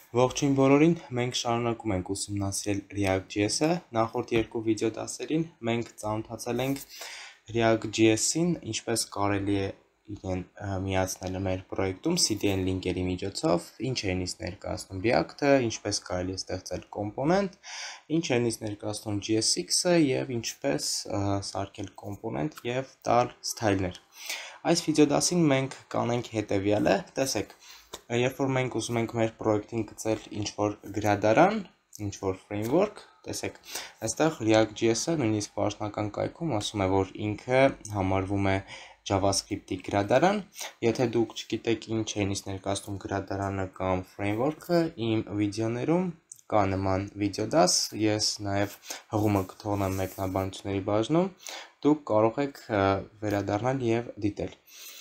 Ողջույն բոլորին, մենք շարունակում ենք ուսումնասիրել React.js-ը, նախորդ երկու վիդեո դասերին մենք ծանոթացել ենք React.js-ին, ինչպես կարելի է իրեն միացնել մեր պրոյեկտում CDN լինկերի միջոցով, ինչ է ինձ ներկայացնում React-ը, ինչպես կարելի է ստեղծել կոմպոնենտ, ինչ է ինձ ներկայացնում JSX-ը եւ ինչպես սարքել կոմպոնենտ եւ տալ ստայլներ։ Այս վիդեո դասին մենք կանենք հետեւյալը, տեսեք, երբ որ մենք ուզում ենք մեր պրոյեկտին գծել ինչ-որ գրադարան, ինչ-որ framework, տեսեք, այստեղ React.js-ը նույնիսկ պաշտոնական կայքում ասում է, որ ինքը համարվում է JavaScript-ի գրադարան, եթե դուք չգիտեք ինչ է ինձ ներկայացնում գրադարանը կամ framework-ը, իմ վիդեոներում կա նման վիդեո դաս, ես նաև հղումը կթողնեմ մեկնաբանությունների բաժնում, դուք կարող եք վերադառնալ եւ դիտել։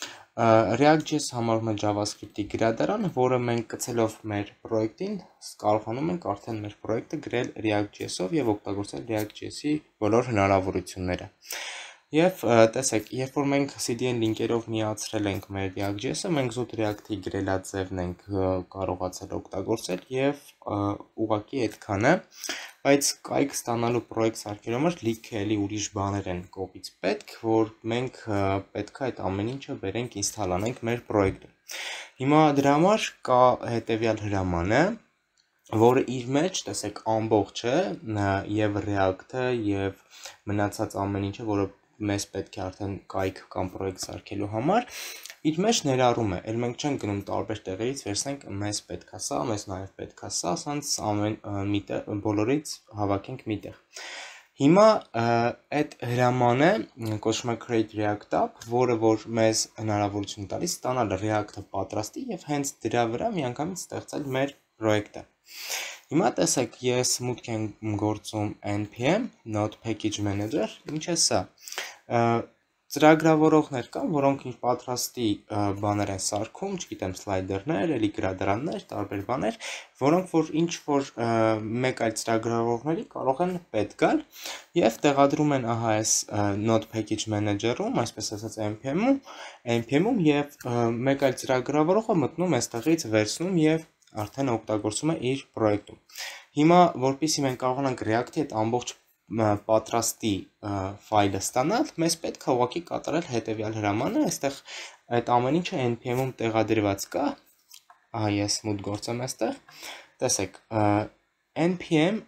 React.js համարվում է JavaScript-ի գրադարան, որը մենք գցելով մեր պրոյեկտին կարողանում ենք արդեն մեր պրոյեկտը գրել React.js-ով եւ օգտագործել React.js-ի բոլոր հնարավորությունները։ Եվ տեսեք, երբ որ մենք CDN լինկերով միացրել ենք մեր React.js-ը, մենք զուտ React-ի գրելաձևն ենք կարողացել օգտագործել եւ ուղղակի այդքանը, բայց կայք ստանալու պրոյեկտ սարքելու համար լիքը էլի ուրիշ բաներ են կողից պետք, որ մենք պետք է այդ ամեն ինչը բերենք ինստալ անենք մեր պրոյեկտում։ Հիմա դրա համար կա հետեւյալ հրամանը, որը իր մեջ, տեսեք, ամբողջ է եւ React-ը եւ մնացած ամեն ինչը, որը մեզ պետք է արդեն կայք կամ պրոյեկտ սարքելու համար, իր մեջ ներառում է, էլ մենք չենք գնում տարբեր տեղերից վերցնենք մեզ պետքա սա, մեզ նաև պետքա սա, ասենց ամեն միտեղ բոլորից հավաքենք միտեղ։ Հիմա այդ հրամանը կոչվում է create react app, որը որ մեզ հնարավորություն տալիս ստանալ React-ը պատրաստի եւ հենց դրա վրա միանգամից ստեղծել մեր պրոյեկտը։ Հիմա տեսեք, ես մուտք եմ գործում npm node package manager, ինչ է սա։ Ծրագրավորողներ կան, որոնք ինչ պատրաստի բաներ են սարքում, չգիտեմ, սլայդերներ, էլի գրադարաններ, տարբեր բաներ, որոնք որ ինչ որ մեկ այլ ծրագրավորողների կարող են պետք գալ եւ տեղադրում են ահա այս node package manager-ում, այսպես ասած npm-ում եւ մեկ այլ ծրագրավորողը մտնում այստեղից վերցնում եւ արդեն օգտագործում է իր պրոյեկտում։ Հիմա, որպեսզի մենք կարողանանք React-ի այդ ամբողջ պատրաստի ֆայլը ստանալ, մեզ պետք է ուղղակի կատարել հետևյալ հրամանը, այստեղ այդ ամեն ինչը npm-ում տեղադրված կա, ահա ես մուտք գործեմ այստեղ, տեսեք, npm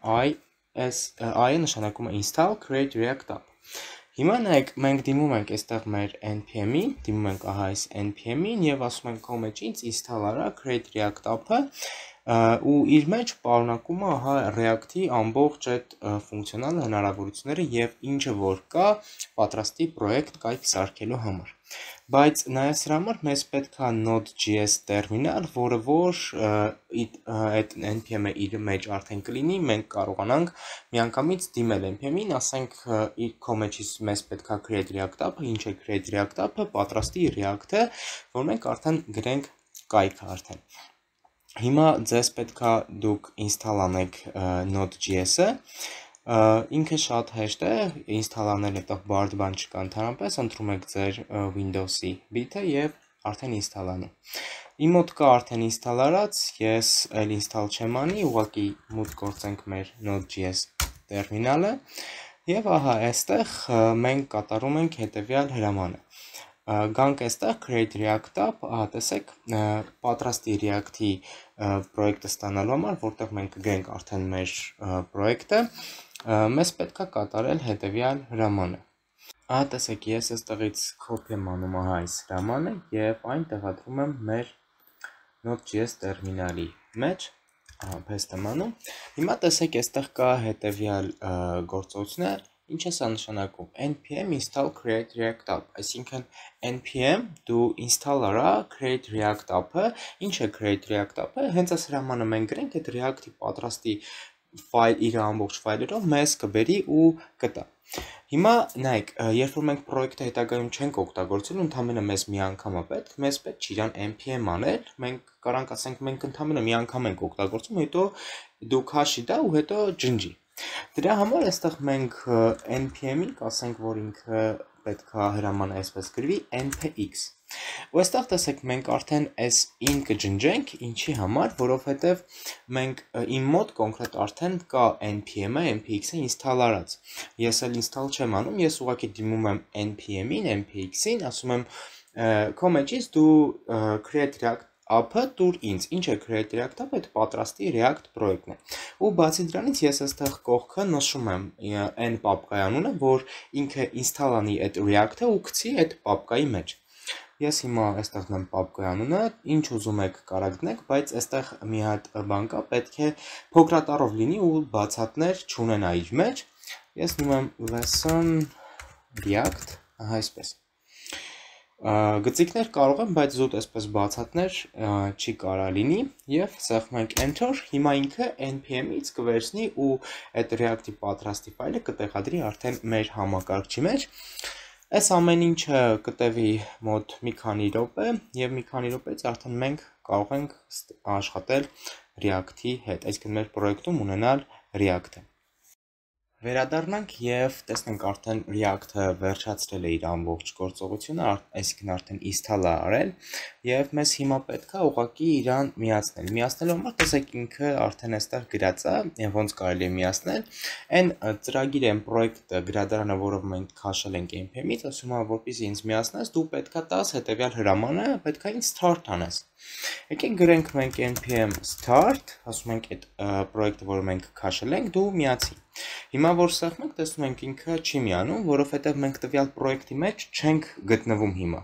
i-ը նշանակում է install create react app։ Հիմա նայեք, մենք դիմում ենք այստեղ մեր npm-ին, դիմում ենք ահա այս npm-ին եւ ասում ենք քո մեջ ինձ install արա create react app-ը ու իր մեջ պարունակում է ահա React-ի ամբողջ այդ ֆունկցիոնալ հնարավորությունները եւ ինչը որ կա պատրաստի պրոյեկտ կայք սարքելու համար։ Բայց նայած դրա համար մեզ պետք է Node.js տերմինալ, որը որ այդ npm-ը իր մեջ արդեն կլինի, մենք կարողանանք միանգամից դիմել npm-ին, ասենք իր քո մեջից մեզ պետք է create react app-ը, ինչ է create react app-ը, պատրաստի React-ը, որ մենք արդեն գրենք կայքը արդեն։ Հիմա ձեզ պետք է դուք install անեք Node.js-ը, ինքը շատ հեշտ է, install անել այդտեղ բարդ բան չկա ընդհանրապես, ընտրում եք ձեր Windows-ի բիթը եւ արդեն install անում։ Իմ մոտ կա արդեն install արած, ես այլ install չեմ անի, ուղղակի մուտք գործենք մեր Node.js տերմինալը եւ ահա այստեղ մենք կատարում ենք հետեւյալ հրամանը։ Գանք այստեղ create react app, ահա տեսեք, պատրաստի React-ի պրոյեկտը ստանալու համար, որտեղ մենք կգրենք արդեն մեր պրոյեկտը, մեզ պետք է կատարել հետեւյալ հրամանը։ Ահա տեսեք, ես այստեղից copy եմ անում ահա այս հրամանը եւ այն տեղադրում եմ մեր Node.js տերմինալի մեջ, ահա paste եմ անում։ Հիմա տեսեք, այստեղ կա հետեւյալ գործողությունը, ինչ է սա նշանակում npm install create react app, այսինքն npm դու install արա create react app-ը, ինչ է create react app-ը, հենց այս հրամանը մենք գրենք այդ React-ի պատրաստի ֆայլ իր ամբողջ ֆայլերով մեզ կբերի ու կտա։ Հիմա նայեք, երբ որ մենք պրոյեկտը հետագայում չենք օգտագործելու, ընդհանրապես մեզ մի անգամ է պետք, մեզ պետք չի իրան npm անել, մենք կարանք ասենք մենք ընդհանրապես մի անգամ ենք օգտագործում, հետո դու քաշի դա ու հետո ջնջի։ Դրա համար այստեղ մենք npm-ին կասենք, որ ինքը պետք է հրամանը այսպես գրվի npx։ Ու այստեղ տեսեք մենք արդեն s-ին կջնջենք, ինչի համար, որովհետև մենք իմ մոտ կոնկրետ արդեն կա npm-ը, npx-ը install արած։ Ես էլ install չեմ անում, ես ուղղակի դիմում եմ npm-ին, npx-ին, ասում եմ քո մեջից դու create react app-ը տուր ինձ, ինչ է create react app, այդ պատրաստի react պրոյեկտն է։ Ու բացի դրանից ես այստեղ կողքը նշում եմ n պապկայի անունը, որ ինքը install անի այդ react-ը ու գցի այդ պապկայի մեջ։ Ես հիմա այստեղ դնեմ պապկայի անունը, ինչ ուզում եք կարող դնեք, բայց այստեղ մի հատ բան կա, պետք է փոքրատառով լինի ու բացատներ չունենա իր մեջ։ Ես դնում եմ lesson react, ահա այսպես։ Գծիկներ կարող եմ, բայց զուտ այսպես բացատներ չի կարա լինի և սեղմում ենք enter, հիմա ինքը npm-ից կվերցնի ու այդ react-ի պատրաստի ֆայլը կտեղադրի արդեն մեր համակարգչի մեջ։ Այս ամեն ինչը կտևի մոտ մի քանի րոպե և մի քանի րոպեից արդեն մենք կարող ենք աշխատել react-ի հետ, այսինքն մեր պրոյեկտում ունենալ react-ը։ Վերադառնանք և տեսնենք արդեն React-ը վերջացրել է իր ամբողջ գործողությունը, այսինքն արդեն install է արել և մեզ հիմա պետք է ուղղակի իրան միացնել։ Միացնելու համար տեսեք ինքը արդեն այստեղ գրած է, ոնց կարելի է միացնել։ Այն ծրագիրը, այն պրոյեկտը, գրադարանը, որով մենք քաշել ենք npm-ից, ասում է, որպեսզի ինձ միացնես, դու պետք է տաս հետևյալ հրամանը, պետք է ինձ start անես։ Եկեք գրենք մենք npm start, ասում ենք այդ պրոյեկտը, որը մենք քաշել ենք, դու միացի։ Հիմա որ սեղմենք, տեսնում ենք ինքը չի միանում, որովհետև մենք տվյալ պրոյեկտի մեջ չենք գտնվում հիմա։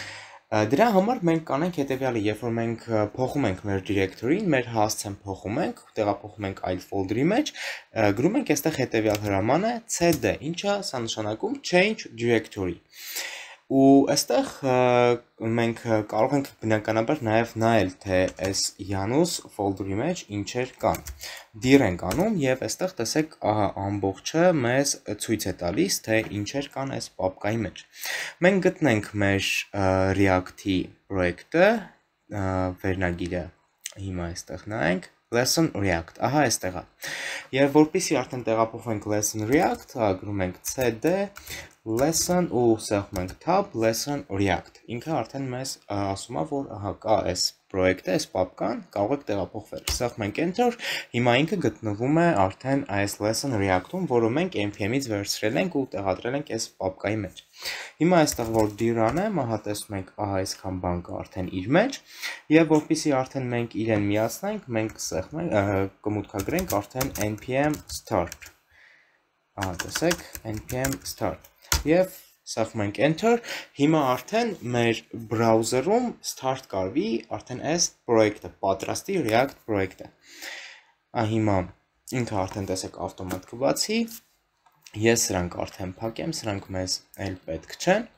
Դրա համար մենք կանենք հետևյալը, երբ որ մենք փոխում ենք մեր directory-ին, մեր հասցեն փոխում ենք, տեղափոխում ենք այլ folder-ի մեջ, գրում ենք այստեղ հետևյալ հրամանը cd, ինչա սա նշանակում change directory։ Ու այստեղ մենք կարող ենք բնականաբար նաև նայել, թե այս Janus folder-ի մեջ ինչեր կան։ Dir ենք անում և այստեղ տեսեք ամբողջը մեզ ցույց է տալիս, թե ինչեր կան այս պապկայի մեջ։ Մենք գտնենք մեր React-ի պրոյեկտը, վերնագիրը հիմա այստեղ նայենք, lesson react, ահա այստեղ է։ Եվ որպեսզի արդեն տեղափոխվենք lesson react, գրում ենք cd lesson ու սեղմում ենք tab lesson react։ Ինքը արդեն մեզ ասում է, որ ահա կա այս պրոյեկտը, այս պապկան, կարող եք տեղափոխվել։ Սեղմում ենք enter, հիմա ինքը գտնվում է արդեն այս lesson react-ում, որը մենք npm-ից վերցրել ենք ու տեղադրել ենք այս պապկայի մեջ։ Հիմա այստեղ որ dir անեմ, ահա տեսնում ենք, ահա այսքան բան կա արդեն իր մեջ, եւ որպեսզի արդեն մենք իրեն միացնենք, մենք սեղմենք, կմուտքագրենք արդեն npm start։ Ահա տեսեք, npm start։ Եվ սեղմում ենք enter, հիմա արդեն մեր բրաուզերում start կարվի արդեն այս պրոյեկտը, պատրաստի React պրոյեկտը։ Հիմա ինքը արդեն տեսեք ավտոմատ կբացի, ես սրանք արդեն փակեմ, սրանք մեզ էլ պետք չեն։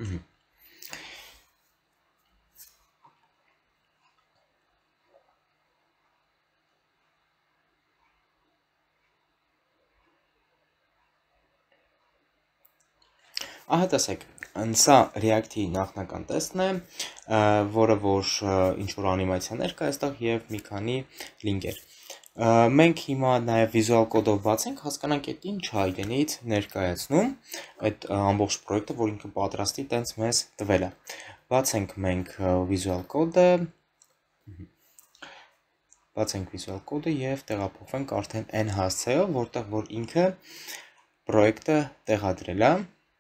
Ահա տեսեք, սա React-ի նախնական տեսքն է, որը որ ինչ-որ անիմացիաներ կա այստեղ և մի քանի լինկեր։ Մենք հիմա նաև Visual Code-ով բացենք, հասկանանք այդ ինչ է իրենից ներկայացնում, այդ ամբողջ պրոյեկտը, որ ինքը պատրաստի տենց մեզ տվել է։ Բացենք մենք Visual Code-ը և տեղափոխվենք արդեն այն հասցեով, որտեղ որ ինքը պրոյեկտը տեղադրել է։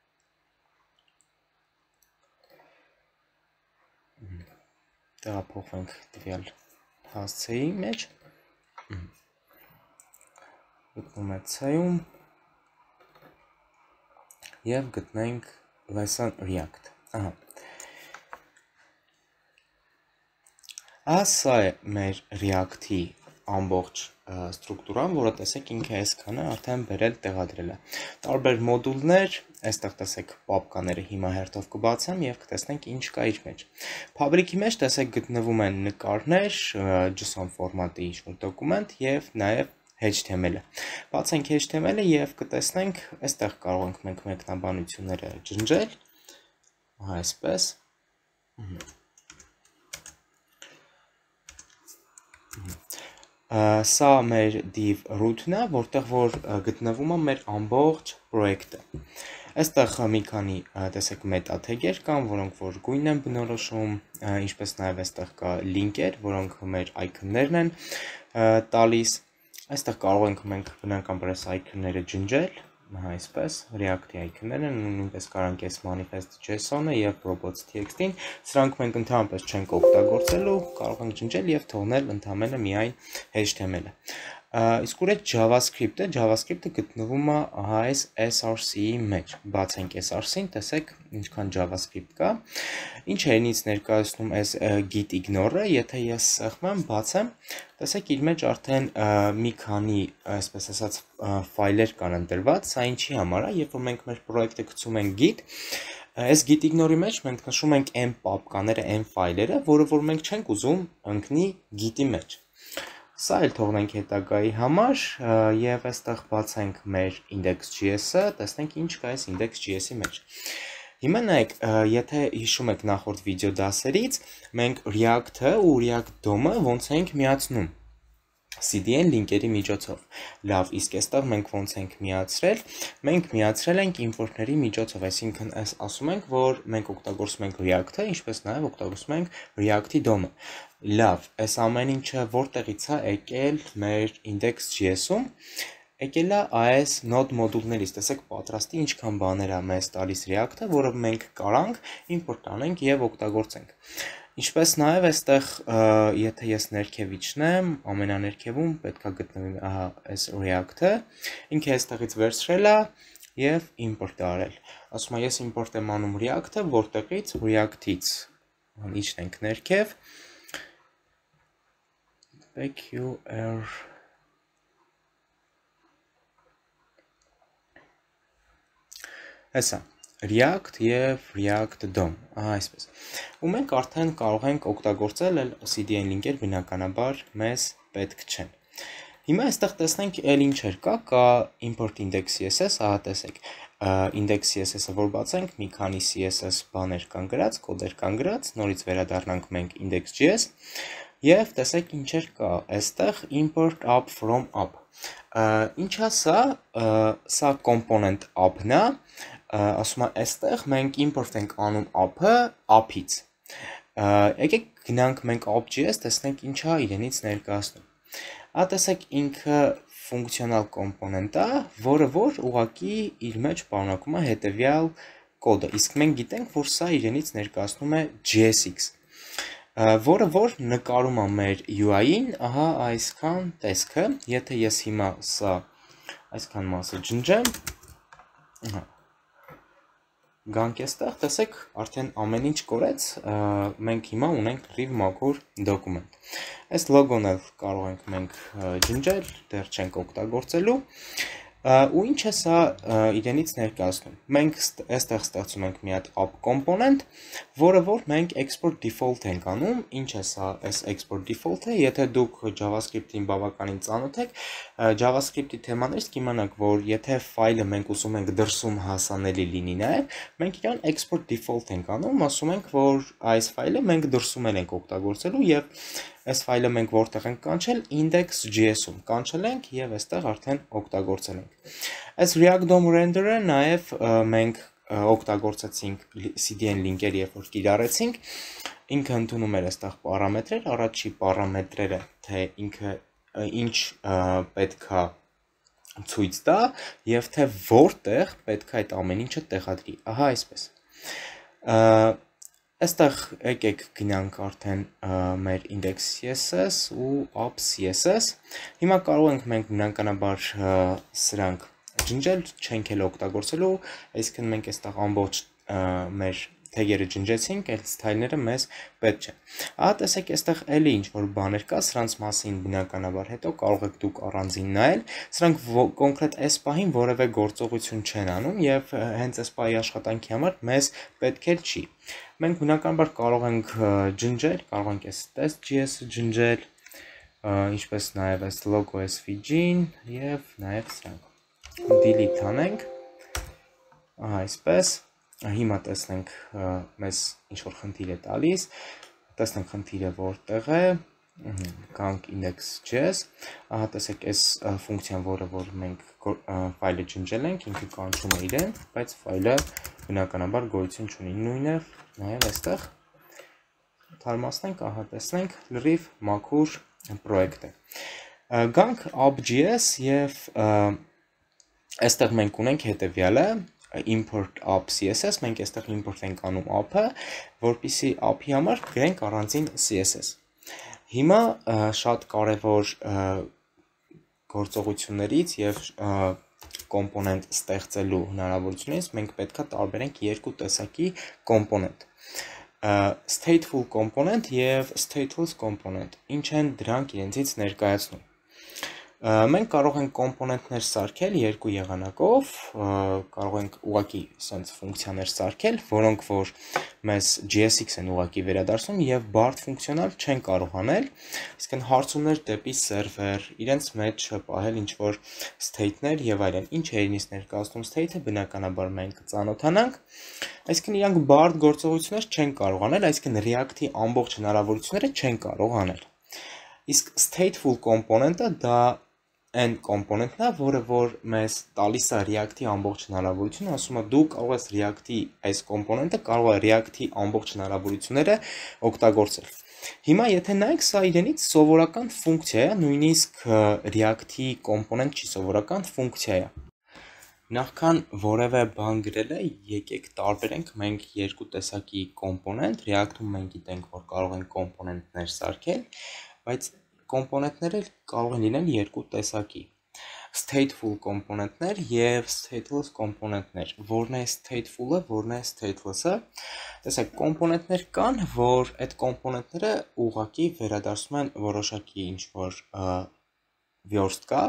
Տեղափոխվենք տվյալ հասցեի մեջ, գտնում է C-ում և գտնենք lesson react։ Սա է մեր React-ի ամբողջ ստրուկտուրան, որը տեսեք ինքը այսքանը արդեն բերել տեղադրել է։ Տարբեր մոդուլներ, այստեղ տեսեք պապկաները հիմա հերթով կբացեմ և կտեսնենք ինչ կա իր մեջ։ Փաբրիկի մեջ տեսեք գտնվում են նկարներ, JSON ֆորմատի ինչ-որ դոկումենտ և նաև HTML-ը։ Բացենք HTML-ը և կտեսնենք, այստեղ կարող ենք մենք մեկնաբանությունները ջնջել, այսպես։ Սա մեր div root-ն է, որտեղ որ գտնվում է մեր ամբողջ պրոյեկտը։ Այստեղ մի քանի տեսեք մետաթեգեր կան, որոնք որ գույնն են բնորոշում, ինչպես նաև այստեղ կա լինկեր, որոնք մեր icon-ներն են տալիս։ Այստեղ կարող ենք մենք բնականաբար այս icon-ները ջնջել, այսպես React-ի icon-ներն են, նույնպես կարող ենք այս manifest.json-ը եւ robots.txt-ին, սրանք մենք ընդհանրապես չենք օգտագործելու, կարող ենք ջնջել եւ թողնել ընդամենը միայն HTML-ը։ Իսկ ուր է JavaScript-ը գտնվում է այս src-ի մեջ, բացենք src-ին, տեսեք ինչքան JavaScript կա, ինչ է ինձ ներկայացնում այս git ignore-ը, եթե ես սեղմեմ, բացեմ, տեսեք իր մեջ արդեն մի քանի, այսպես ասած, ֆայլեր կան ընտրված, սա ինչի համար է, երբ որ մենք մեր պրոյեկտը գցում ենք git, այս git ignore-ի մեջ մենք նշում ենք m պապկաները, m ֆայլերը, որը որ մենք չենք ուզում ընկնի git-ի մեջ։ Սա էլ թողնենք հետագայի համար եւ այստեղ բացենք մեր index.js-ը, տեսնենք ինչ կա այս index.js-ի մեջ։ Հիմա նայեք, եթե հիշում եք նախորդ վիդեո դասերից, մենք React-ը ու React DOM-ը ոնց ենք միացնում CDN լինկերի միջոցով։ Լավ, իսկ այստեղ մենք ոնց ենք միացրել։ Մենք միացրել ենք իմպորտների միջոցով, այսինքն ասում ենք, որ մենք օգտագործում ենք React-ը, ինչպես նաև օգտագործում ենք React-ի DOM-ը։ Լավ, այս ամեն ինչը որտեղից է եկել մեր index.js-ում, եկել է այս node մոդուլներից, տեսեք պատրաստի ինչքան բաներ է մեզ տալիս React-ը, որը մենք կարանք import անենք եւ օգտագործենք։ Ինչպես նաև այստեղ, եթե ես ներքև իջնեմ, ամենաներքևում պետք է գտնվի ահա այս React-ը, ինքը այստեղից վերցրել է եւ import արել։ Ասում եմ, ես import եմ անում React-ը, որտեղից React-ից իջնենք ներքև PQR Հեսա React եւ React DOM, ահա այսպես։ Ու մենք արդեն կարող ենք օգտագործել CDN լինկեր բնականաբար մեզ պետք չեն։ Հիմա այստեղ տեսնենք էլ ինչեր կա import index.css, ահա տեսեք։ Index.css-ը որ բացենք, մի քանի CSS բաներ կան գրած, կոդեր կան գրած, նորից վերադառնանք մենք index.js եւ տեսեք ինչեր կա այստեղ import app from app։ Ինչա սա, սա component app-ն է, ասում եմ այստեղ մենք import ենք անում app-ը app-ից։ Եկեք գնանք մենք app.js, տեսնենք ինչա իրենից ներկայացնում։ Ա տեսեք ինքը ֆունկցիոնալ կոմպոնենտ է, որը որ ուղղակի իր մեջ պարունակում է հետևյալ կոդը։ Իսկ մենք գիտենք, որ սա իրենից ներկայացնում է JSX, որը որ նկարում է մեր UI-ին, ահա այսքան տեսքը, եթե ես հիմա սա այսքան մասը ջնջեմ, ահա գանք էստեղ, տեսեք, արդեն ամեն ինչ կորեց, մենք հիմա ունենք լրիվ մաքուր դոկումենտ։ Այս լոգոն էլ կարող ենք մենք ջնջել, դեռ չենք օգտագործելու, ու ինչ է սա իրենից ներկայացնում։ Մենք այստեղ ստեղծում ենք մի հատ app component, որը որ մենք export default ենք անում, ինչ է սա այս export default-ը, եթե դուք JavaScript-ին բավականին ծանոթ եք, JavaScript-ի թեմաներից կիմանաք, որ եթե ֆայլը մենք ուզում ենք դրսում հասանելի լինի նաև, մենք իրան export default ենք անում, ասում ենք, որ այս ֆայլը մենք դրսում ենք օգտագործելու եւ այս ֆայլը մենք որտեղ ենք կանչել index.js-ում կանչել ենք եւ այստեղ արդեն օգտագործել ենք։ Այս React DOM render-ը նաեւ մենք օգտագործեցինք CDN լինկեր, երբ որ կիրառեցինք, ինքը ընդունում էր այստեղ պարամետրեր, առաջի պարամետրերը, թե ինքը ինչ պետքա ցույց տա եւ թե որտեղ պետք է այդ ամեն ինչը տեղադրի։ Ահա այսպես։ Այստեղ եկեք գնանք արդեն մեր index.css ու app.css։ Հիմա կարող ենք մենք բնականաբար սրանք ջնջել, չենք էլ օգտագործելու, այսինքն մենք այստեղ ամբողջ մեր թեգերը ջնջեցինք, այդ ստայլները մեզ պետք չեն։ Ահա տեսեք, այստեղ էլի ինչ որ բաներ կա, սրանց մասին բնականաբար հետո կարող եք դուք առանձին նայել, սրանք կոնկրետ այս պահին որևէ գործողություն չեն անում եւ հենց այս պահի աշխատանքի համար մեզ պետք էլ չի։ Մենք բնականաբար կարող ենք ջնջել, կարող ենք այս test.js-ը ջնջել, ինչպես նաեւ այս logo svg-ին եւ նաեւ սրանք։ Delete անենք։ Ահա այսպես։ Հիմա տեսնենք մեզ ինչ որ խնդիր է տալիս, տեսնենք խնդիրը որտեղ է, Կանք index.js, ահա տեսեք այս ֆունկցիան, որ մենք ֆայլը ջնջել ենք, ինքը կանչում է իրեն, բայց ֆայլը բնականաբար գոյություն չունի։ Նույնը նաև այստեղ թարմացնենք, ահա տեսնենք լրիվ մաքուր պրոյեկտ է։ Գանք app.js եւ այստեղ մենք ունենք հետևյալը import app css, մենք այստեղ import ենք անում app-ը, որպեսզի app-ի համար գրենք առանձին css։ Հիմա շատ կարևոր գործողություններից եւ կոմպոնենտ ստեղծելու հնարավորությունից մենք պետքա տարբերենք երկու տեսակի կոմպոնենտ։ Stateful component եւ stateless component։ Ինչ են դրանք իրենցից ներկայացնում։ Մենք կարող ենք կոմպոնենտներ սարքել երկու եղանակով, կարող ենք ուղղակի sense ֆունկցիաներ սարքել, որոնք որ մեզ JSX են ուղղակի վերադարձնում եւ բարդ ֆունկցիոնալ չեն կարող անել, իսկ են հարցումներ դեպի սերվեր, իրենց մեջ պահել ինչ որ state-ներ եւ այլն։ Ինչ է իրենից ներկայացնում state-ը, բնականաբար մենք կծանոթանանք, այսինքն իրանք բարդ գործողություններ չեն կարող անել, այսինքն React-ի ամբողջ հնարավորությունները չեն կարող անել։ Իսկ stateful component-ը դա այն կոմպոնենտն է, որը որ մեզ տալիս է React-ի ամբողջ հնարավորությունը, ասում է դու կարող ես React-ի այս կոմպոնենտը կարող է React-ի ամբողջ հնարավորությունները օգտագործել։ Հիմա եթե նայեք, սա իրենից սովորական ֆունկցիա է, նույնիսկ React-ի կոմպոնենտ չի սովորական ֆունկցիա է։ Նախքան որևէ բան գրելը, եկեք տարբերենք մենք երկու տեսակի կոմպոնենտ, React-ում մենք գիտենք, որ կարող ենք կոմպոնենտներ սարքել, բայց կոմպոնենտները կարող են լինել երկու տեսակի։ Stateful կոմպոնենտներ եւ stateless կոմպոնենտներ։ Որն է stateful-ը, որն է stateless-ը։ Տեսեք, կոմպոնենտներ կան, որ այդ կոմպոնենտները ուղղակի վերադարձնում են որոշակի ինչ-որ վերստկա,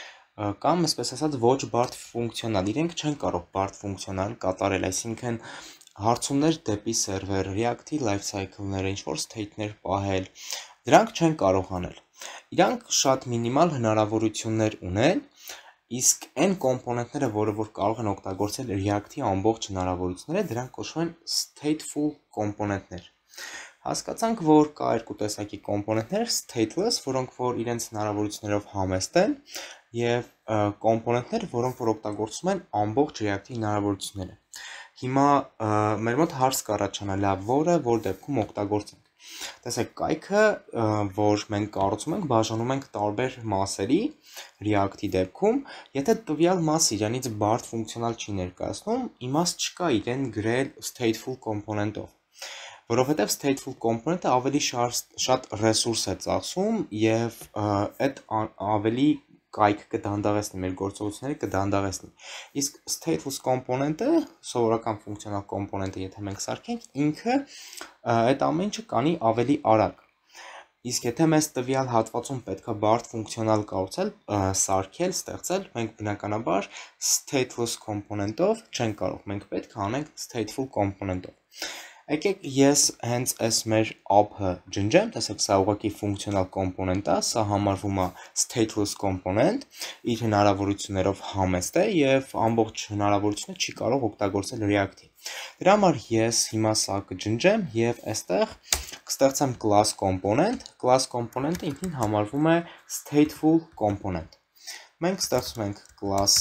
կամ այսպես ասած ոչ բարդ ֆունկցիոնալ։ Իրենք չեն կարող բարդ ֆունկցիոնալ կատարել, այսինքն հարցումներ դեպի սերվեր, React-ի life cycle-ները, ինչ-որ state-ներ պահել, դրանք չեն կարող անել։ Իրանք շատ մինիմալ հնարավորություններ ունեն, իսկ այն կոմպոնենտները, որը որ կարող են օգտագործել React-ի ամբողջ հնարավորությունները, դրանք կոչվում են stateful կոմպոնենտներ։ Հասկացանք, որ կա երկու տեսակի կոմպոնենտներ, stateless, որոնք որ իրենց հնարավորություններով համեստ են, եւ կոմպոնենտներ, որոնք որ օգտագործում են ամբողջ React-ի հնարավորությունները։ Հիմա մեր մոտ հարց կառաջանա, լավ, որը որ դեպքում օգտագործենք։ Տեսեք, կայքը, որ մենք կառուցում ենք, բաժանում ենք տարբեր մասերի React-ի դեպքում, եթե տվյալ մասը իրանից բարդ ֆունկցիոնալ չի ներկայացնում, իմաստ չկա իրեն գրել stateful component-ով, որովհետև stateful component-ը ավելի շատ ռեսուրս է ծախսում եւ այդ ավելի կայք կդանդաղեցնի, մեր գործողությունները կդանդաղեցնի։ Իսկ stateless component-ը, սովորական ֆունկցիոնալ կոմպոնենտը, եթե մենք սարքենք, ինքը այդ ամեն ինչը կանի ավելի արագ։ Իսկ եթե մեզ տվյալ հատվածում պետքա բարդ ֆունկցիոնալ կառուցել, սարքել, ստեղծել, մենք բնականաբար stateless component-ով չենք կարող, մենք պետք է անենք stateful component-ով։ Եկեք ես հենց այս մեր app-ը ջնջեմ, տեսեք, սա ուղղակի ֆունկցիոնալ կոմպոնենտ է, սա համարվում է stateless component, իր հնարավորություններով համեստ է եւ ամբողջ հնարավորությունը չի կարող օգտագործել React-ի։ Դրա համար ես հիմա սա կջնջեմ եւ այստեղ կստեղծեմ class component, class component-ը ինքնին համարվում է stateful component։ Մենք ստեղծում ենք class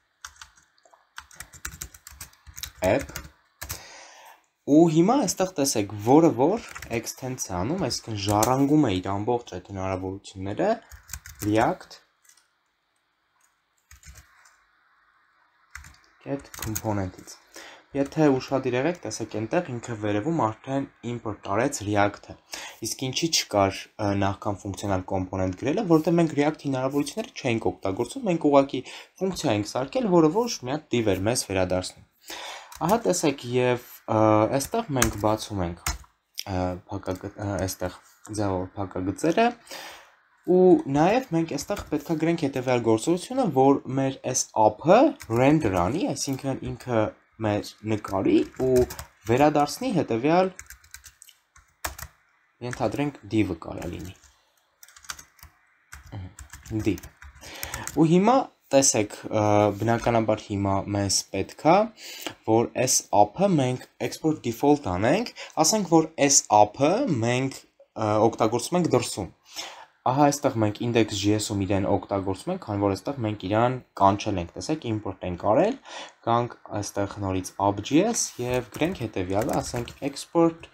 app ու հիմա այստեղ տեսեք, որը որ extend է անում, այսինքն ժառանգում է իր ամբողջ այդ հնարավորությունները React get component-ից։ Եթե ուշադիր եղեք, տեսեք այնտեղ ինքը վերևում արդեն import արեց React-ը։ Իսկ ինչի չկար նախքան ֆունկցիոնալ կոմպոնենտ գրելը, որովհետև մենք React-ի հնարավորությունները չենք օգտագործում, մենք ուղղակի ֆունկցիա ենք սարքել, որը որ մի հատ div էր մեզ վերադարձնում։ Ահա տեսեք, եւ այստեղ մենք բացում ենք այստեղ ձևով փակագծերը ու նաեւ մենք այստեղ պետքա գրենք հետեւյալ գործողությունը, որ մեր այս app-ը render անի, այսինքն ինքը մեր նկարի ու վերադարձնի հետեւյալ ենթադրենք div-ը կարա լինի։ Div։ Ու հիմա տեսեք, բնականաբար հիմա մեզ պետքա, որ այս app-ը մենք export default անենք, ասենք, որ այս app-ը մենք օգտագործում ենք դրսում։ ահա այստեղ մենք index.js-ում իրեն օգտագործում ենք, քանի որ այստեղ մենք իրան կանչել ենք, տեսեք, import ենք արել, գանք այստեղ նորից app.js եւ գրենք հետեւյալը, ասենք export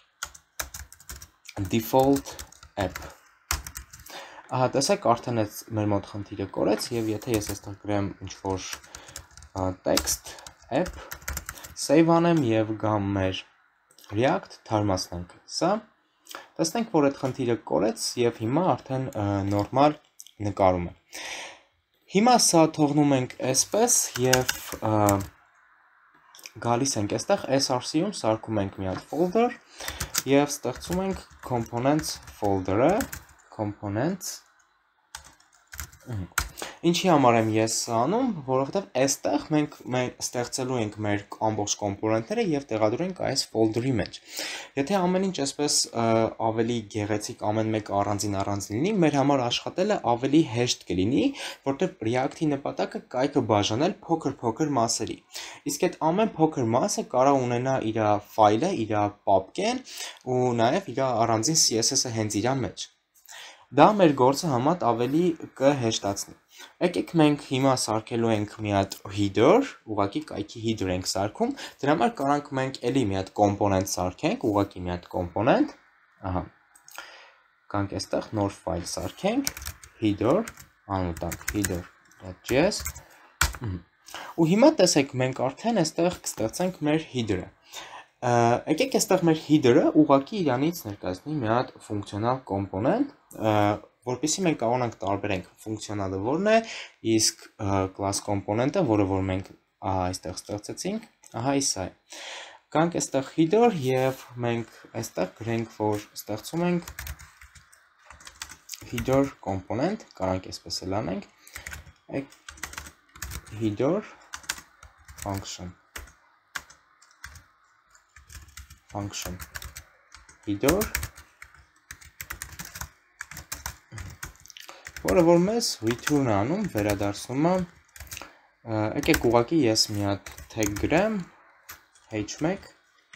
default app։ Ահա տեսեք, արդեն այդ մեր մոտ խնդիրը կորեց եւ եթե ես այստեղ գրեմ ինչ-որ text app, save անեմ եւ գամ մեր React, թարմացնենք սա, տեսնենք, որ այդ խնդիրը կորեց եւ հիմա արդեն նորմալ նկարում է։ Հիմա սա թողնում ենք այսպես եւ գալիս ենք այստեղ src-ում սարքում ենք մի հատ folder եւ ստեղծում ենք components folder-ը, components Ինչի համար եմ ես անում, որովհետև այստեղ մենք ստեղծելու ենք մեր ամբողջ կոմպոնենտները եւ տեղադրենք այս folder-ի մեջ։ Եթե ամեն ինչ այսպես ավելի գեղեցիկ ամեն մեկը առանձին լինի, մեր համար աշխատելը ավելի հեշտ կլինի, որտեղ React-ի նպատակը կայքը բաժանել փոքր մասերի։ Իսկ այդ ամեն փոքր մասը կարող ունենա իր ֆայլը, իր պապկեն ու նաեւ իր առանձին CSS-ը հենց իր մեջ։ Դա մեր գործը համատ ավելի կհեշտացնի։ Եկեք մենք հիմա սարքելու ենք մի հատ header, ուղղակի կայքի header ենք սարքում, դրա համար կարանք մենք էլի մի հատ component սարքենք, ուղղակի մի հատ component, ահա, կանք այստեղ նոր ֆայլ սարքենք, header, անուն տանք header.js, ու հիմա տեսեք մենք արդեն այստեղ կստեղծենք մեր header-ը։ Եկեք այստեղ մեր header-ը ուղղակի իրանից ներկայացնի մի հատ ֆունկցիոնալ կոմպոնենտ, որպեսզի մենք կարողանանք տարբերենք ֆունկցիոնալը որն է, իսկ class կոմպոնենտը, որը որ մենք այստեղ ստեղծեցինք, ահա սա է։ Գանք այստեղ header եւ մենք այստեղ գրենք, որ ստեղծում ենք header component, կարանք այսպես էլ անենք, header function header, որը որ մեզ return անում, վերադարձնում է, եկեք ուղղակի ես մի հատ tag գրեմ, h1,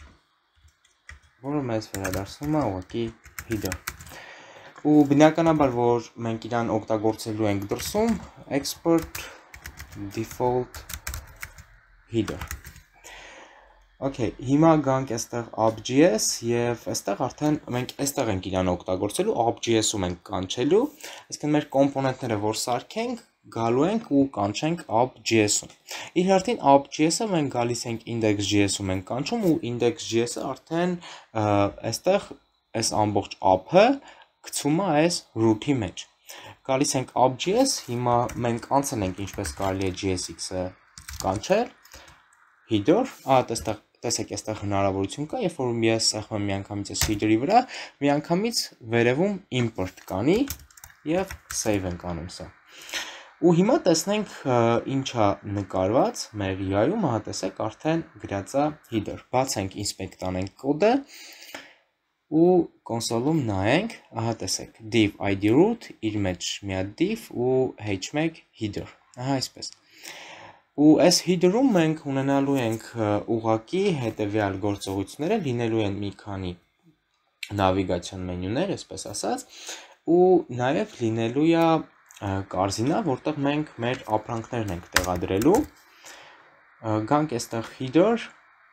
որը մեզ վերադարձնում է ուղղակի header։ Ու բնականաբար, որ մենք իրան օգտագործելու ենք դրսում, export default header։ Okay, հիմա գանք այստեղ app.js եւ այստեղ արդեն մենք այստեղ ենք իրան օգտագործելու, app.js-ում ենք կանչելու, այսինքն մեր կոմպոնենտները որ սարքենք, գալու ենք ու կանչենք app.js-ում։ Իր հերթին app.js-ը մենք գալիս ենք index.js-ում ենք կանչում ու index.js-ը արդեն այստեղ այս ամբողջ app-ը գցում է այս root-ի մեջ։ Գալիս ենք app.js, հիմա մենք անցել ենք ինչպես կարելի է JSX-ը կանչել, header, տեսեք այստեղ հնարավորություն կա, երբ որ ես սեղմեմ միանգամից այս header-ի վրա, միանգամից վերևում import կանի եւ save ենք անում սա։ Ու հիմա տեսնենք ինչա նկարված մեր UI-ում, ահա տեսեք արդեն գրած է header։ Բացենք inspect անենք կոդը ու կոնսոլում նայենք, ահա տեսեք div id root, իր մեջ մի հատ div ու h1 header։ Ահա այսպես։ Ու այս header-ում մենք ունենալու ենք ուղղակի հետևյալ գործողությունները, լինելու են մի քանի նավիգացիոն մենյուներ, այսպես ասած, ու նաև լինելու է կարզինա, որտեղ մենք մեր ապրանքներն ենք տեղադրելու։ Գանք այստեղ header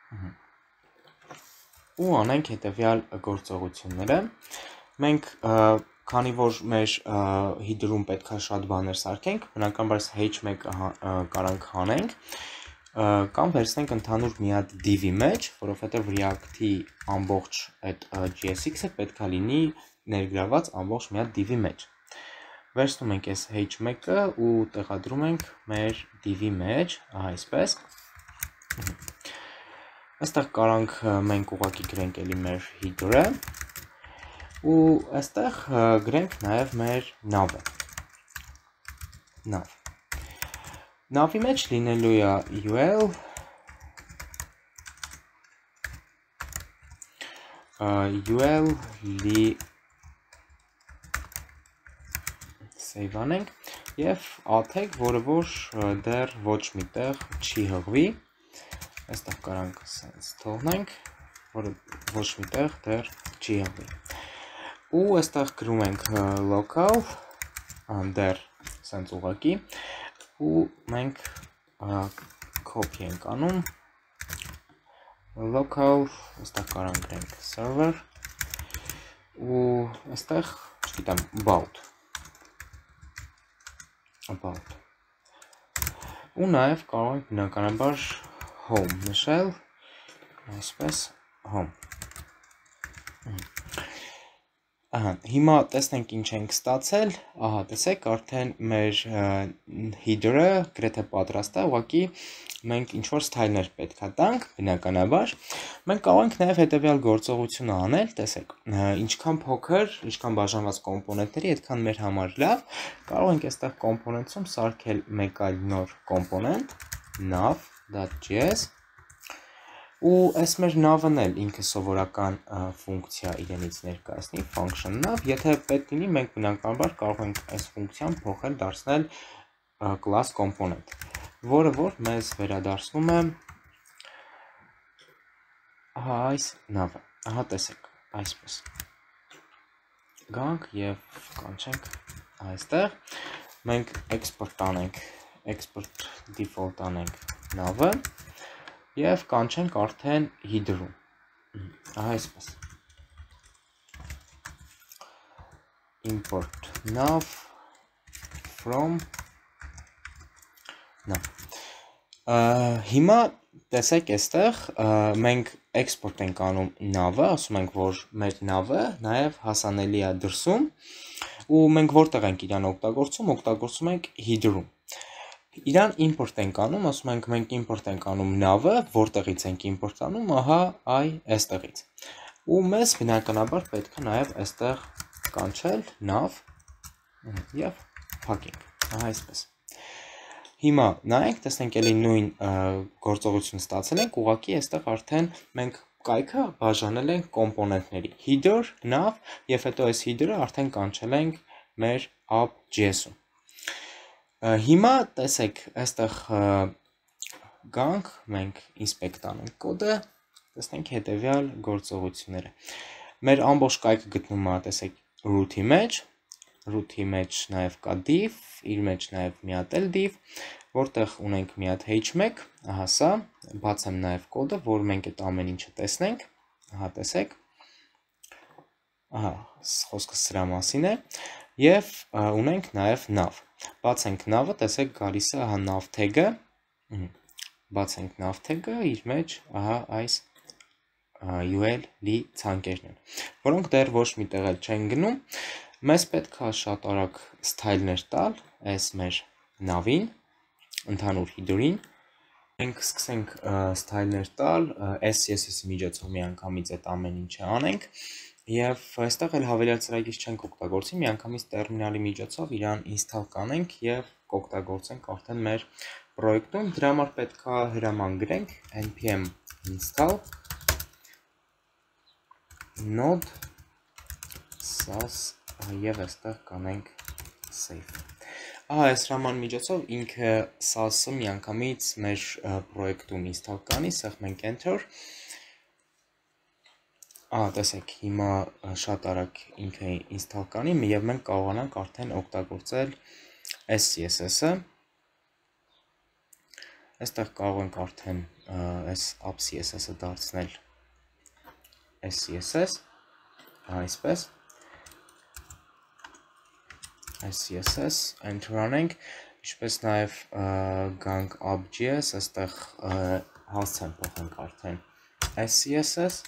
ու անենք հետևյալ գործողությունները։ Մենք քանի որ մեր header-ում պետք է շատ բաներ սարքենք, բնականաբար h1 կարանք հանենք, կամ վերցնենք ընդհանուր մի հատ div-ի մեջ, որովհետև React-ի ամբողջ այդ JSX-ը պետք է լինի ներգրաված ամբողջ մի հատ div-ի մեջ։ Վերցնում ենք այս h1-ը ու տեղադրում ենք մեր div-ի մեջ, ահա այսպես։ Այստեղ կարանք մենք ուղղակի գրենք էլի մեր header-ը ու այստեղ գրենք նաև մեր նավը։ Նավի մեջ լինելու է UL, save անենք եւ tag, որը որ դեռ ոչ միտեղ չի հղվի։ Այստեղ կարանք sense թողնենք, որը ոչ միտեղ դեռ չի հղվի։ ու այստեղ գրում ենք local under sense ուղղակի ու մենք copy ենք անում local այստեղ կարող ենք գրենք server ու այստեղ չգիտեմ about ու նաև կարող ենք բնականաբար home նշել այսպես home հիմա տեսնենք ինչ ենք ստացել, ահա տեսեք արդեն մեր header-ը գրեթե պատրաստ է, ուղղակի մենք ինչ-որ ստայլներ պետք է տանք, բնականաբար, մենք կարող ենք նաև հետևյալ գործողությունը անել, տեսեք, ինչքան փոքր, ինչքան բաժանված կոմպոնենտների, այդքան մեր համար լավ, կարող ենք այստեղ կոմպոնենտում սարքել մեկ այլ նոր կոմպոնենտ, nav.js ու այս մեր nav-ն էլ ինքը սովորական ֆունկցիա իրենից ներկայացնի, function nav, եթե պետք լինի, մենք բնականաբար կարող ենք այս ֆունկցիան փոխել դարձնել class component, որը որ մեզ վերադարձնում է այս nav-ը, ահա տեսեք, այսպես գանք և կանչենք այստեղ, մենք export անենք, export default անենք nav-ը և կանչենք արդեն header-ում, ահա այսպես, import nav from nav, հիմա տեսեք այստեղ մենք export ենք անում nav-ը, ասում ենք, որ մեր nav-ը նաև հասանելի է դրսում ու մենք որտեղ ենք իրան օգտագործում ենք header-ում, իրան import ենք անում, ասում ենք մենք import ենք անում nav-ը, որտեղից ենք import անում, ահա այստեղից, ու մեզ բնականաբար պետք է նաև այստեղ կանչել nav և փակենք, ահա այսպես, հիմա նայենք, տեսնենք էլի նույն գործողություն ստացել ենք, ուղղակի այստեղ արդեն մենք կայքը բաժանել ենք կոմպոնենտների, header, nav և հետո այս header-ը արդեն կանչել ենք մեր app.js-ում, հիմա տեսեք, այստեղ գանք, մենք inspect անենք կոդը, տեսնենք հետևյալ գործողությունները, մեր ամբողջ կայքը գտնում է, տեսեք, root-ի մեջ նաև կա div, իր մեջ նաև մի հատ էլ div, որտեղ ունենք մի հատ h1, ահա սա, բացեմ նաև կոդը, որ մենք այդ ամեն ինչը տեսնենք, ահա տեսեք, ահա խոսքը սրա մասին է, և ունենք նաև nav, բացենք nav-ը, տեսեք գալիս է ահա nav tag-ը, բացենք nav tag-ը, իր մեջ ահա այս UL-ի ցանկերն են, որոնք դեռ ոչ մի տեղ էլ չեն գնում, մեզ պետք է շատ արագ ստայլներ տալ այս մեր nav-ին, ընդհանուր header-ին, մենք սկսենք ստայլներ տալ, SCSS-ի միջոցով միանգամից այդ ամեն ինչը անենք, և այստեղ էլ հավելյալ ծրագիր չենք օգտագործի, միանգամից տերմինալի միջոցով իրան install կանենք և կօգտագործենք արդեն մեր պրոյեկտում, դրա համար պետք է հրաման գրենք npm install node sas և այստեղ կանենք save, ահա այս հրաման միջոցով ինքը sas-ը միանգամից մեր պրոյեկտում install կանի, սեղ մենք enter, ահա տեսեք, հիմա շատ արագ ինքը install կանի և մենք կարողանանք արդեն օգտագործել SCSS-ը, այստեղ կարող ենք արդեն այս app CSS-ը դարձնել SCSS, այսպես, SCSS, enter անենք, ինչպես նաև գանք app.js, այստեղ հասցեն փոխենք արդեն SCSS,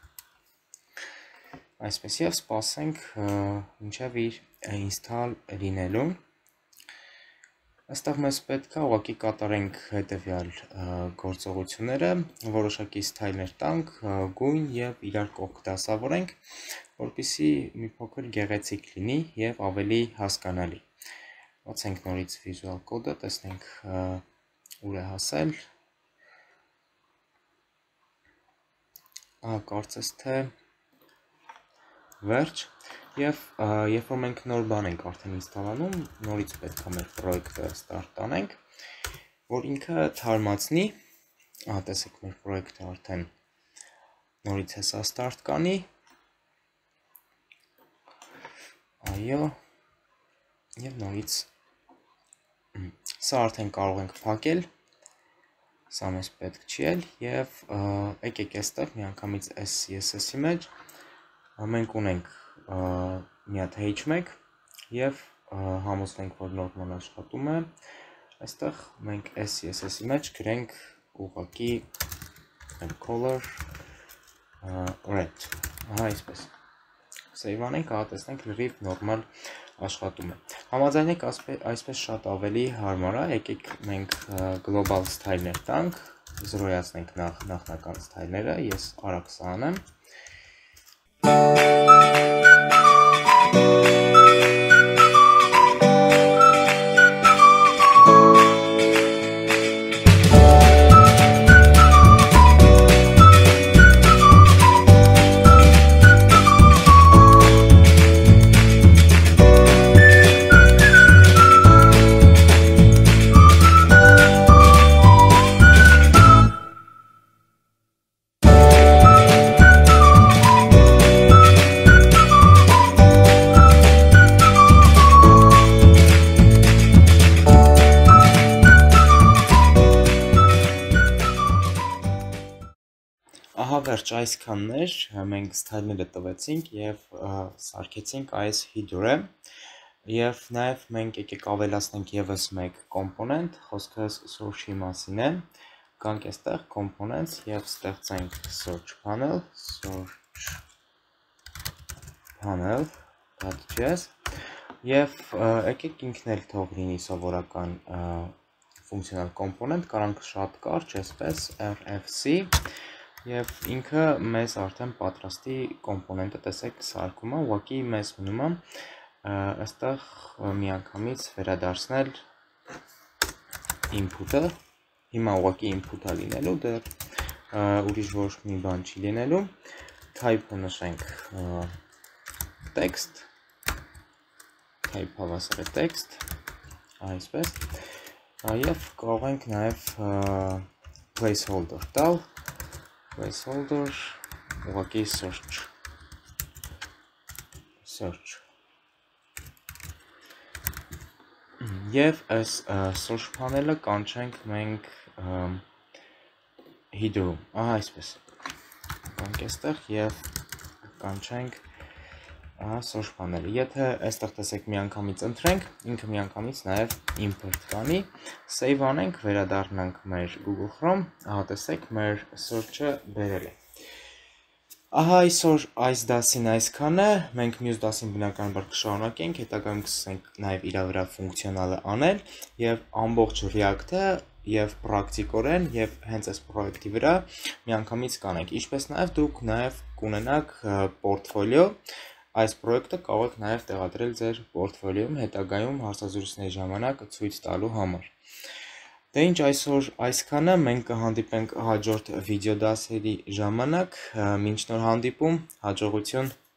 այսպես և սպասենք մինչև իր install լինելուն, այստեղ մեզ պետք է ուղղակի կատարենք հետևյալ գործողությունները, որոշակի ստայլներ տանք, գույն և իրար կողք դասավորենք, որպեսզի մի փոքր գեղեցիկ լինի և ավելի հասկանալի, բացենք նորից Visual Code-ը, տեսնենք ուր է հասել, կարծես թե վերջ, և երբ որ մենք նոր բան ենք արդեն ինստալանում, նորից պետք է մեր պրոյեկտը start անենք, որ ինքը թարմացնի, տեսեք մեր պրոյեկտը արդեն նորից հեսա start կանի, Այո, եւ նորից սա արդեն կարող ենք փակել, սա մեզ պետք չի էլ, եւ եկեք այստեղ միանգամից այս CSS-ի մեջ մենք ունենք մի հատ h1 եւ համոզվենք, որ նորմալ աշխատում է, այստեղ մենք այս CSS-ի մեջ գրենք ուղղակի color red, ահա այսպես, save անենք, ահա տեսնենք լրիվ նորմալ աշխատում է, համաձայնեք այսպես շատ ավելի հարմար է, եկեք մենք global style-ներ տանք, զրոյացնենք նախնական style-ները, ես արագ սա անեմ, Ահա վերջ այսքաններ, մենք style-ները տվեցինք և սարքեցինք այս header-ը և նաև մենք եկեք ավելացնենք ևս մեկ կոմպոնենտ, խոսքը search-ի մասին է, գանք այստեղ components և ստեղծենք search panel.js և եկեք ինքն էլ թող լինի սովորական ֆունկցիոնալ կոմպոնենտ, կարանք շատ կարճ, այսպես rfc և ինքը մեզ արդեն պատրաստի կոմպոնենտը տեսեք սարքում է, ուղղակի մեզ մնում է այստեղ միանգամից վերադարձնել input-ը, հիմա ուղղակի input-ը լինելու, դեռ ուրիշ ոչ մի բան չի լինելու, type-ը նշենք text, type հավասար է text, այսպես, և կարող ենք նաև placeholder տալ, placeholder, ուղղակի search, և այս search panel-ը կանչենք մենք header-ում, ահա այսպես, կանք այստեղ և կանչենք search panel-ը, եթե այստեղ տեսեք միանգամից ընտրենք, ինքը միանգամից նաև import կանի, save անենք, վերադառնանք մեր Google Chrome, ահա տեսեք մեր search-ը բերել է։ Ահա այսօր այս դասին այսքանը, մենք մյուս դասին բնականաբար կշարունակենք, հետագայում կսկսենք նաև իր վրա ֆունկցիոնալը անել և ամբողջ React-ը և պրակտիկորեն և հենց այս պրոյեկտի վրա միանգամից կանենք, ինչպես նաև դուք նաև կունենաք պորտֆոլիո, այս պրոյեկտը կարող եք նաև տեղադրել ձեր պորտֆոլիոյում հետագայում հարցազրույցների ժամանակ ցույց տալու համար։ Դե ինչ այսօր այսքանը, մենք կհանդիպենք հաջորդ վիդեոդասերի ժամանակ, մինչ նոր հանդիպում, հաջողություն։